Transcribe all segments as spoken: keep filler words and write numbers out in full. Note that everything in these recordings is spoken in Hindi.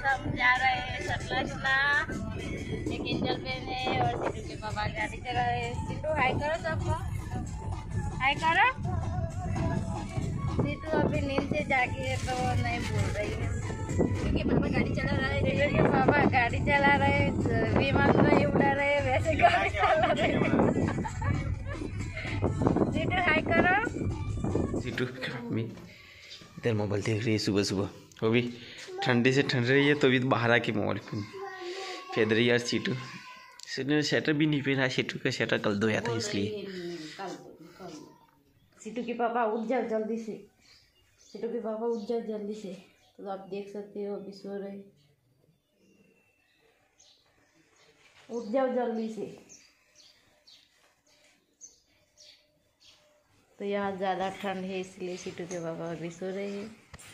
हम जा रहे हैं सतलजला। एक किंजल पेन है और सीटू के पापा गाड़ी चला रहे हैं। सीटू हाय करो सबको, हाय करो। सीटू अभी नींद से जागी है तो नहीं बोल रही है क्योंकि पापा गाड़ी चला रहा है। सीटू के पापा गाड़ी चला रहे, विमान नहीं उड़ा रहे, वैसे गाड़ी चला रहे। सीटू हाय करो। सीटू इधर मोबाइल देख रही है सुबह सुबह, वो भी ठंडी से ठंड रही है तो भी बाहर आके मोबाइल फेंक रही है यार। सीटू सीटू स्वेटर भी नहीं पहना, सीटू का स्वेटर कल धोया था इसलिए। सीटू के पापा उठ जाओ जल्दी से, सीटू के पापा उठ जाओ जल्दी से। तो आप देख सकते हो अभी सो रहे, उठ जाओ जल्दी से। तो यहाँ ज़्यादा ठंड है इसलिए सीटू के पापा अभी सो रहे हैं।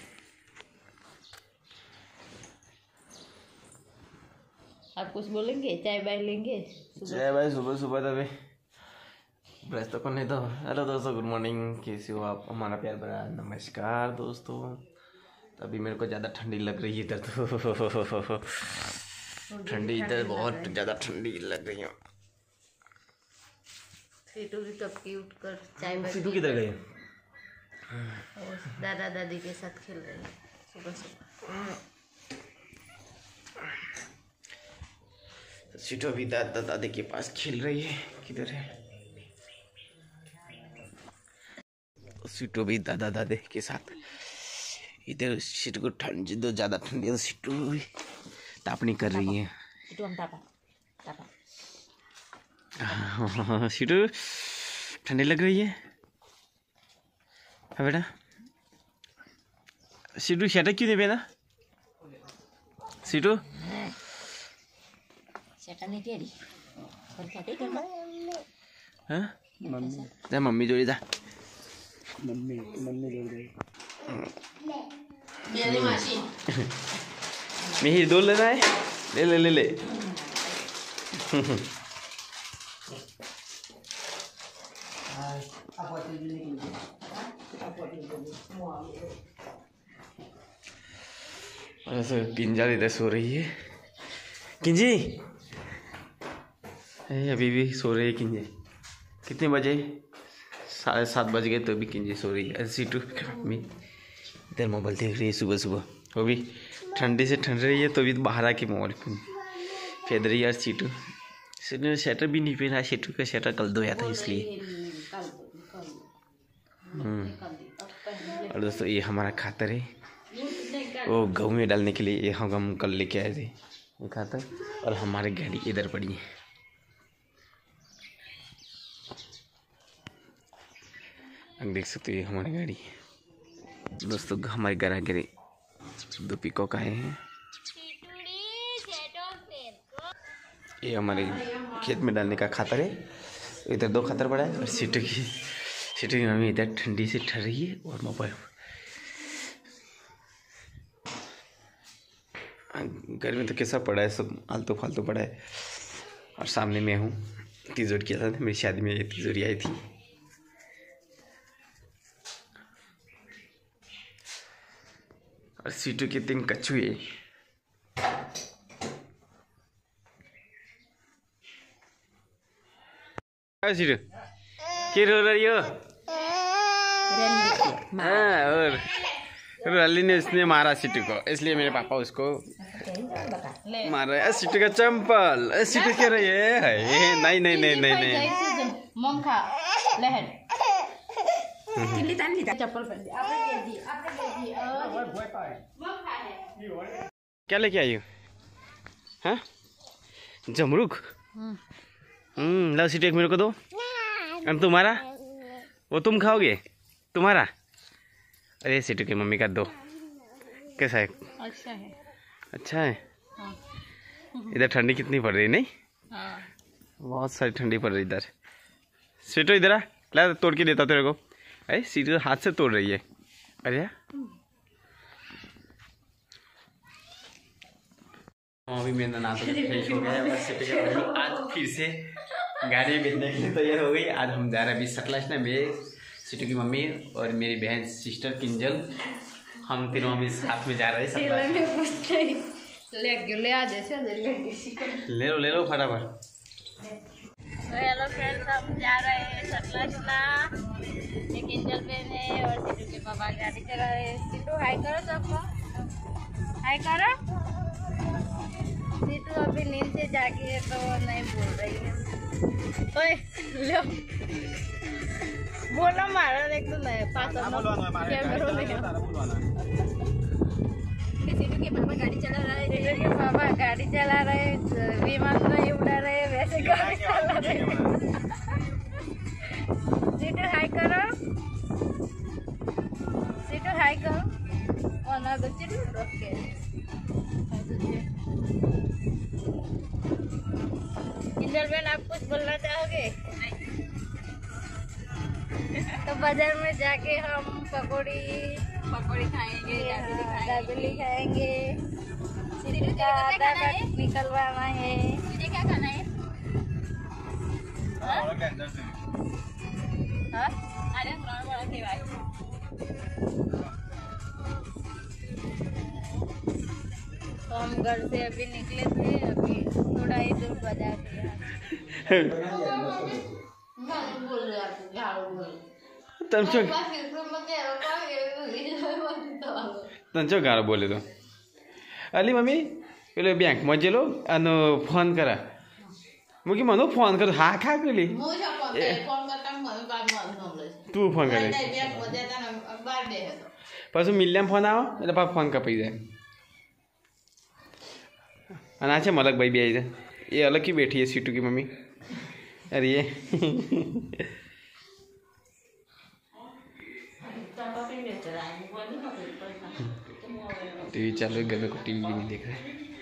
आप कुछ बोलेंगे? चाय बाय लेंगे? चाय बाय सुबह सुबह तभी ब्रश तो करने दो। हेलो दोस्तों, गुड मॉर्निंग, कैसे हो आप? हमारा प्यार भरा नमस्कार दोस्तों। तभी मेरे को ज़्यादा ठंडी लग रही है इधर, तो ठंडी इधर बहुत ज़्यादा ठंडी लग रही है। सीटू भी तब की उठकर चाय बाय। सीटू किधर गए? दादा दादी के साथ खेल रहे हैं सुबह सुबह। सीटू अभी दादा दादी के पास खेल रही है। किधर है सीटू? भी दादा दादी के साथ इधर। सीटू को ठंड जो ज़्यादा ठंडी है, सीटू भी तापनी कर रही है। सीटू हम तापा तापा। सीटू ठंडी लग रही है हाँ बेटा। सीटू स्वेटर क्यों नहीं पहना? सीटू स्वेटर नहीं पहनी और क्या करना? हाँ मम्मी जा, मम्मी जोड़ी जा, मम्मी मम्मी जोड़ी मेरी मशीन मिहिर दो लेना है, ले ले ले ले। ऐसे किंजल इधर सो रही है। किंजी अभी भी सो रही है किंजी। कितने बजे? साढ़े सात बज गए तो भी किंजी सो रही है। सीटू मम्मी इधर मोबाइल देख रही है सुबह सुबह, वो भी ठंडी से ठंड रही है तो भी बाहर आके मोबाइल फेंक रही है यार। सीटू सीटू स्वेटर भी नहीं पहना, सीटू का स्वेटर कल धोया था इसलिए। और दोस्तों ये हमारा खातर है, वो गेहूँ में डालने के लिए ये हम कल लेके आए थे ये खातर। और हमारी गाड़ी इधर पड़ी है। आप देख सकते हो ये हमारी गाड़ी है दोस्तों। हमारे घर आगे दो पीकॉक आए हैं। ये हमारे खेत में डालने का खातर है। इधर दो खातर पड़ा है और सीटू की सीटू की मम्मी इधर ठंडी से ठहर रही है और मोबाइल। घर में तो कैसा पड़ा है, सब आलतू फालतू पड़ा है। और सामने मैं हूँ, तिजोरी किया था मेरी शादी में, ये तिजोरी आई थी। और सीटू के तीन कछुए। सीटू क्या रो रही हो? हाँ, और रली ने इसने मारा सीटू को, इसलिए मेरे पापा उसको मार रहे हैं। सीटू का चंपल, सीटू क्या रही है? नहीं नहीं नहीं नहीं नहीं मंखा लहर चप्पल पहन दी आपने दी दी। क्या लेके आई हो? हाँ जमरुक। हम्म लो सीटू एक मेरे को दो। अब तुम्हारा वो तुम खाओगे तुम्हारा? अरे सीटू की मम्मी का दो। कैसा है? अच्छा है। अच्छा है। हाँ। इधर ठंडी कितनी पड़ रही नहीं? हाँ। बहुत सारी ठंडी पड़ रही इधर। सीटू इधर आ, ला तोड़ के देता तेरे को। अरे सीटू हाथ से तोड़ रही है। अरे अभी मेरा ना तो फ्रेश हो गया बस। सीटू की मम्मी आज फिर से गाड़ी भेजने के लिए तैयार हो गई। आज हम जा रहे हैं अभी सतलजला में। सीटू की मम्मी और मेरी बहन सिस्टर किंजल, हम तीनों अभी साथ में जा रहे हैं। ले गयो ले आ जैसे ले ले ले लो ले लो फटाफट। तो हेलो फ्रेंड्स, हम जा रहे हैं सतलजला। एक एंजल बेन है और सिद्धू के पापा गाड़ी चला रहे हैं। सिद्धू हाय करो सबको, हाय करो। सिद्धू अभी नींद से जागी है तो नहीं बोल रही है। ओए लो बोलो मारो एक तो नहीं पास कैमरा नहीं। सिद्धू के पापा गाड़ी चला रहे हैं, सिद्धू के पापा गाड़ी चला रहे हैं, विमान नहीं उड़ा रहे, वैसे गाड़ी चला रहे हैं। सिद्धू हाय करो, सिद्धू हाय करो। और ना तो चिड़ू ओके। इंदर बहन आप कुछ बोलना चाहोगे? तो बाजार में जाके हम पकौड़ी पकौड़ी खाएंगे, दाबेली खाएंगे। सिद्धू का आधा कट निकलवाना है। मुझे क्या खाना है? हाँ? हाँ? अरे थोड़ा बड़ा भाई। तो हम घर से अभी निकले थे, अभी थोड़ा ही दूर बाजार गया। तंचो तंचो गारो बोले तो अली मम्मी पेलो बैंक मजेलो अनु फोन करा मुकी मनो फोन कर हा खा केली तू फोन करे परसों मिलने फोन आओ એટલે પાપ ફોન કપાઈ જાય અને આ છે મલક ભાઈ બે આવી જાય એ અલગ की बैठी है सीटू की मम्मी अरे ये टीवी चालू है, घर में टीवी भी नहीं देख रहे।